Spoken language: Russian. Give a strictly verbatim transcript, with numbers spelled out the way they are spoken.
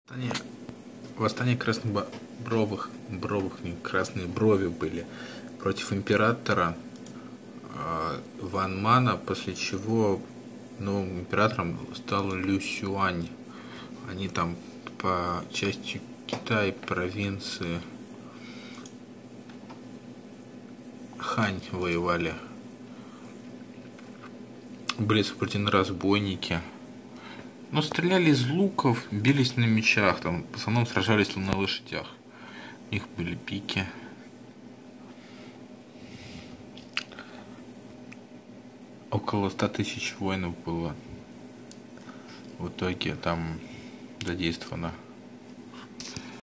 Восстание, восстание красных бровых, бровых, не красные брови были против императора э, Ван Мана, после чего новым императором стал Лю Сюань. Они там по части Китая, провинции Хань воевали. Были сопротивлены разбойники. Но стреляли из луков, бились на мечах, там в основном сражались на лошадях. У них были пики. Около ста тысяч воинов было в итоге там задействовано.